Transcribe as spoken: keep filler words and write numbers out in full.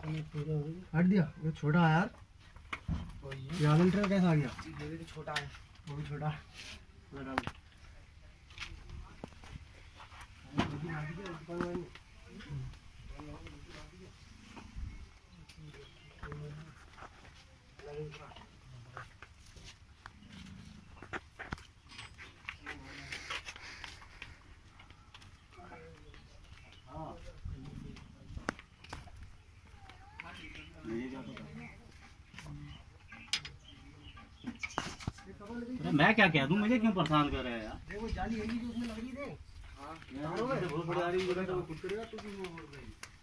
हट दिया ये छोटा है यार। ये आलमट्रा कैसा आ गया? ये भी छोटा है, वो भी छोटा लगा दो। मैं क्या कह दूं, मुझे क्यों परेशान कर रहे हैं यार? देखो जाली है जो उसमें लग रही थी। हां, बहुत बड़ी आ रही है, खुद करेगा तो